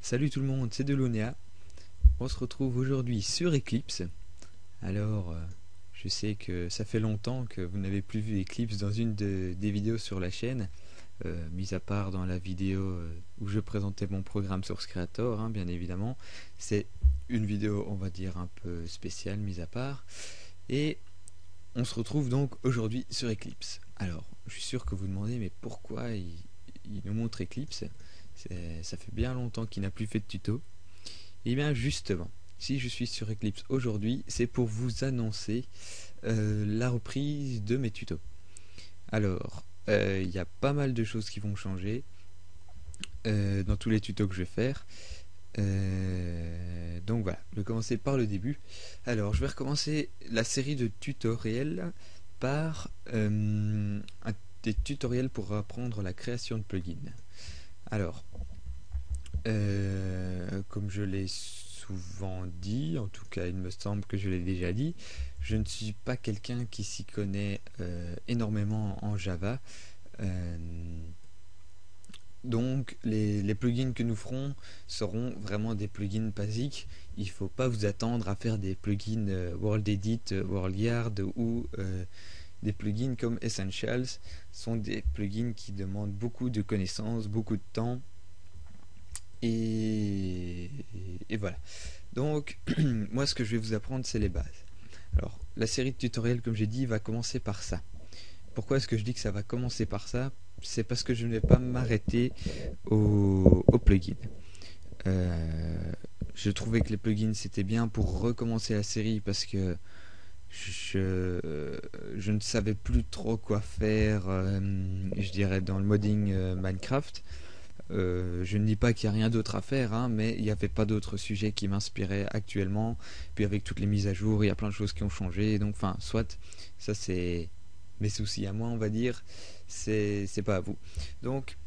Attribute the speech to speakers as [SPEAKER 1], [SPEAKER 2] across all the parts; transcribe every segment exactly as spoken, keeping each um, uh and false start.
[SPEAKER 1] Salut tout le monde, c'est Delonéa. On se retrouve aujourd'hui sur Eclipse. Alors, euh, je sais que ça fait longtemps que vous n'avez plus vu Eclipse dans une de- des vidéos sur la chaîne, euh, mis à part dans la vidéo euh, où je présentais mon programme Source Creator, hein, bien évidemment. C'est une vidéo, on va dire, un peu spéciale, mis à part. Et on se retrouve donc aujourd'hui sur Eclipse. Alors, je suis sûr que vous demandez, mais pourquoi il, il nous montre Eclipse? C'est- Ça fait bien longtemps qu'il n'a plus fait de tuto. Et bien justement, si je suis sur Eclipse aujourd'hui, c'est pour vous annoncer euh, la reprise de mes tutos. Alors, euh, il y a pas mal de choses qui vont changer euh, dans tous les tutos que je vais faire. Euh, donc voilà, je vais commencer par le début. Alors, je vais recommencer la série de tutoriels par euh, un, des tutoriels pour apprendre la création de plugins. Alors, Euh, comme je l'ai souvent dit, en tout cas il me semble que je l'ai déjà dit, je ne suis pas quelqu'un qui s'y connaît euh, énormément en Java. Euh, donc les, les plugins que nous ferons seront vraiment des plugins basiques. Il ne faut pas vous attendre à faire des plugins euh, WorldEdit, euh, WorldYard ou euh, des plugins comme Essentials. Ce sont des plugins qui demandent beaucoup de connaissances, beaucoup de temps. Et, et voilà. Donc, moi, ce que je vais vous apprendre, c'est les bases. Alors, la série de tutoriels, comme j'ai dit, va commencer par ça. Pourquoi est-ce que je dis que ça va commencer par ça? C'est parce que je ne vais pas m'arrêter aux, aux plugins. Euh, je trouvais que les plugins, c'était bien pour recommencer la série parce que je, je ne savais plus trop quoi faire, euh, je dirais, dans le modding euh, Minecraft. Euh, je ne dis pas qu'il n'y a rien d'autre à faire, hein, mais il n'y avait pas d'autres sujets qui m'inspiraient actuellement. Puis avec toutes les mises à jour, il y a plein de choses qui ont changé. Donc, enfin, soit, ça c'est mes soucis à moi, on va dire. C'est c'est pas à vous. Donc,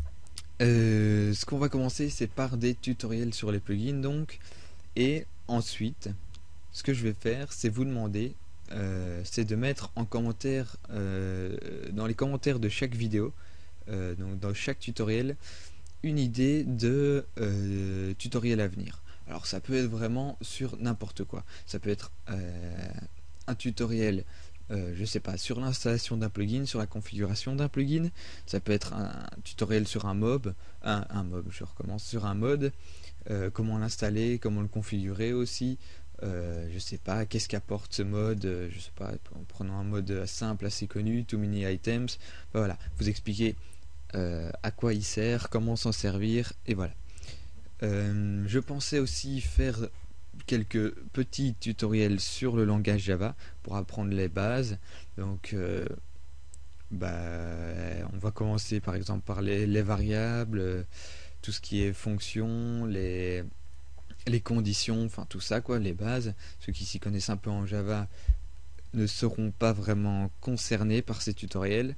[SPEAKER 1] euh, ce qu'on va commencer, c'est par des tutoriels sur les plugins. Donc, et ensuite, ce que je vais faire, c'est vous demander, euh, c'est de mettre en commentaire, euh, dans les commentaires de chaque vidéo, euh, donc dans chaque tutoriel, une idée de euh, tutoriel à venir. Alors ça peut être vraiment sur n'importe quoi. Ça peut être euh, un tutoriel, euh, je sais pas, sur l'installation d'un plugin, sur la configuration d'un plugin. Ça peut être un, un tutoriel sur un mob, un, un mob, je recommence, sur un mode, euh, comment l'installer, comment le configurer aussi. Euh, je sais pas, qu'est-ce qu'apporte ce mode, euh, je sais pas, en prenant un mode simple assez connu, Too Many Items. Ben voilà, vous expliquez euh, à quoi il sert, comment s'en servir, et voilà. Euh, je pensais aussi faire quelques petits tutoriels sur le langage Java pour apprendre les bases. Donc, euh, bah, on va commencer par exemple par les, les variables, euh, tout ce qui est fonction, les, les conditions, enfin tout ça quoi, les bases. Ceux qui s'y connaissent un peu en Java ne seront pas vraiment concernés par ces tutoriels.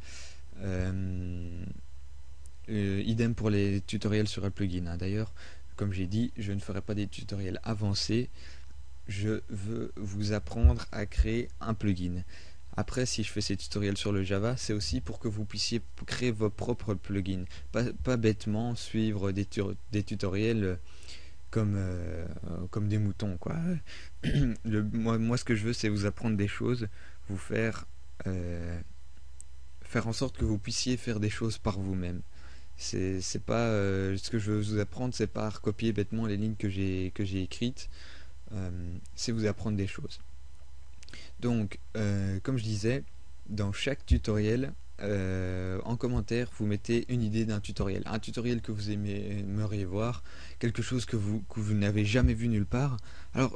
[SPEAKER 1] Euh, Euh, idem pour les tutoriels sur un plugin, hein. D'ailleurs, comme j'ai dit, je ne ferai pas des tutoriels avancés. Je veux vous apprendre à créer un plugin. Après, si je fais ces tutoriels sur le Java, c'est aussi pour que vous puissiez créer vos propres plugins. Pas, pas bêtement suivre des, tu des tutoriels comme, euh, comme des moutons, quoi. Le, moi, moi, ce que je veux, c'est vous apprendre des choses, vous faire, euh, faire en sorte que vous puissiez faire des choses par vous-même. C'est c'est pas euh, ce que je veux vous apprendre, c'est pas recopier bêtement les lignes que j'ai que j'ai écrites. Euh, c'est vous apprendre des choses. Donc, euh, comme je disais, dans chaque tutoriel, euh, en commentaire, vous mettez une idée d'un tutoriel, un tutoriel que vous aimeriez voir, quelque chose que vous que vous n'avez jamais vu nulle part. Alors,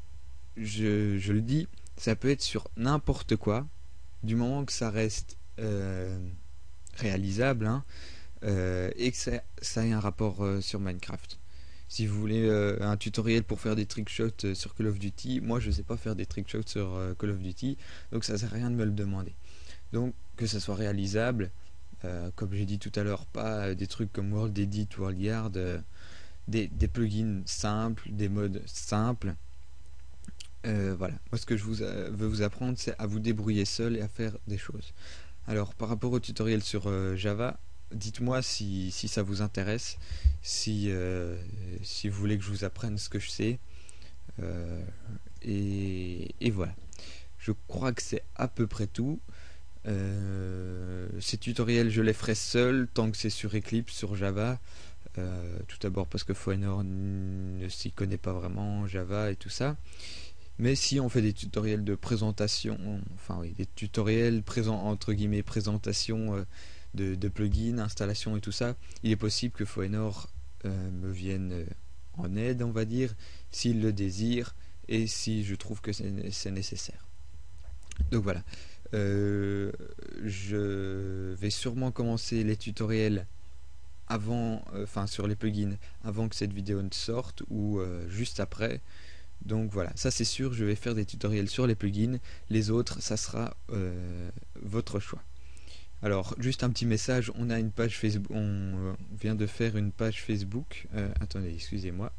[SPEAKER 1] je, je le dis, ça peut être sur n'importe quoi, du moment que ça reste euh, réalisable, hein, euh, et que ça, ça ait un rapport euh, sur Minecraft. Si vous voulez euh, un tutoriel pour faire des trickshots euh, sur Call of Duty, moi je sais pas faire des trickshots sur euh, Call of Duty, donc ça sert à rien de me le demander. Donc que ça soit réalisable, euh, comme j'ai dit tout à l'heure, pas euh, des trucs comme World Edit, WorldYard, euh, des, des plugins simples, des modes simples. Euh, voilà, moi ce que je vous, euh, veux vous apprendre, c'est à vous débrouiller seul et à faire des choses. Alors par rapport au tutoriel sur euh, Java, dites-moi si, si ça vous intéresse, si, euh, si vous voulez que je vous apprenne ce que je sais. Euh, et, et voilà. Je crois que c'est à peu près tout. Euh, ces tutoriels, je les ferai seul tant que c'est sur Eclipse, sur Java. Euh, tout d'abord parce que Foenor ne s'y connaît pas vraiment, Java et tout ça. Mais si on fait des tutoriels de présentation, enfin oui, des tutoriels présent, entre guillemets présentation euh, de, de plugins, installation et tout ça, il est possible que Foenor euh, me vienne euh, en aide, on va dire, s'il le désire et si je trouve que c'est nécessaire. Donc voilà. Euh, je vais sûrement commencer les tutoriels avant, euh, enfin sur les plugins, avant que cette vidéo ne sorte ou euh, juste après. Donc voilà, ça c'est sûr, je vais faire des tutoriels sur les plugins. Les autres, ça sera euh, votre choix. Alors, juste un petit message, on a une page Facebook, on euh, vient de faire une page Facebook. Euh, attendez, excusez-moi.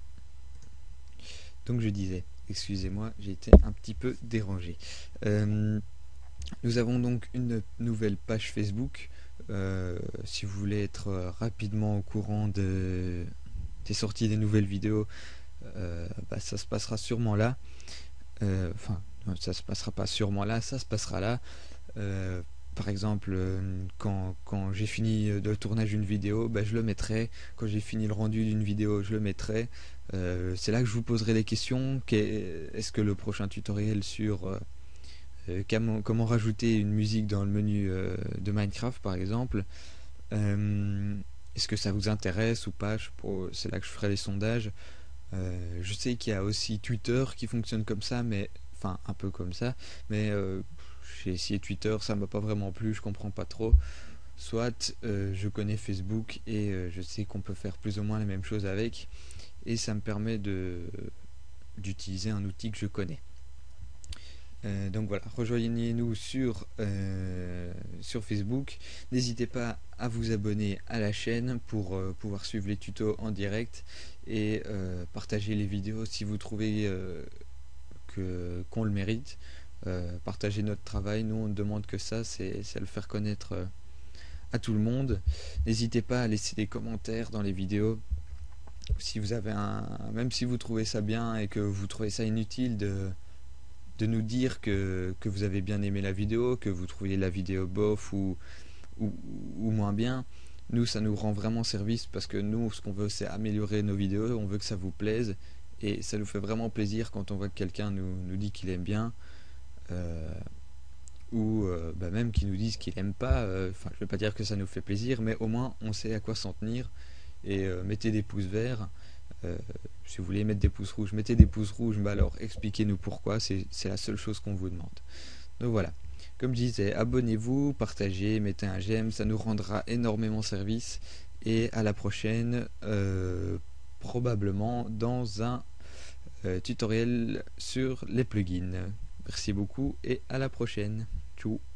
[SPEAKER 1] Donc je disais, excusez-moi, j'ai été un petit peu dérangé. Euh, Nous avons donc une nouvelle page Facebook. Euh, si vous voulez être rapidement au courant de, des sorties des nouvelles vidéos, euh, bah, ça se passera sûrement là. Euh, enfin, non, ça se passera pas sûrement là, ça se passera là. Euh, par exemple, euh, quand, quand j'ai fini le tournage d'une vidéo, bah, je le mettrai. Quand j'ai fini le rendu d'une vidéo, je le mettrai. Euh, c'est là que je vous poserai des questions. Est-ce que le prochain tutoriel sur euh, euh, comment, comment rajouter une musique dans le menu euh, de Minecraft, par exemple, euh, est-ce que ça vous intéresse ou pas? C'est là que je ferai les sondages. Euh, je sais qu'il y a aussi Twitter qui fonctionne comme ça, mais enfin un peu comme ça, mais euh, j'ai essayé Twitter, ça m'a pas vraiment plu, je comprends pas trop. Soit euh, je connais Facebook et euh, je sais qu'on peut faire plus ou moins les mêmes choses avec, et ça me permet de d'utiliser un outil que je connais. Euh, donc voilà, rejoignez-nous sur, euh, sur Facebook. N'hésitez pas à vous abonner à la chaîne pour euh, pouvoir suivre les tutos en direct et euh, partager les vidéos si vous trouvez euh, que, qu'on le mérite. Euh, partager notre travail, nous on ne demande que ça, c'est à le faire connaître euh, à tout le monde. N'hésitez pas à laisser des commentaires dans les vidéos. Si vous avez un, même si vous trouvez ça bien et que vous trouvez ça inutile de de nous dire que, que vous avez bien aimé la vidéo, que vous trouviez la vidéo bof ou, ou, ou moins bien. Nous, ça nous rend vraiment service parce que nous, ce qu'on veut, c'est améliorer nos vidéos, on veut que ça vous plaise et ça nous fait vraiment plaisir quand on voit que quelqu'un nous, nous dit qu'il aime bien euh, ou euh, bah même qu'il nous dise qu'il aime pas. Enfin, euh, je vais pas dire que ça nous fait plaisir, mais au moins on sait à quoi s'en tenir et euh, mettez des pouces verts. Euh, si vous voulez mettre des pouces rouges, mettez des pouces rouges, mais alors expliquez-nous pourquoi, c'est la seule chose qu'on vous demande. Donc voilà, comme je disais, abonnez-vous, partagez, mettez un j'aime, ça nous rendra énormément service, et à la prochaine, euh, probablement dans un euh, tutoriel sur les plugins. Merci beaucoup et à la prochaine. Tchou.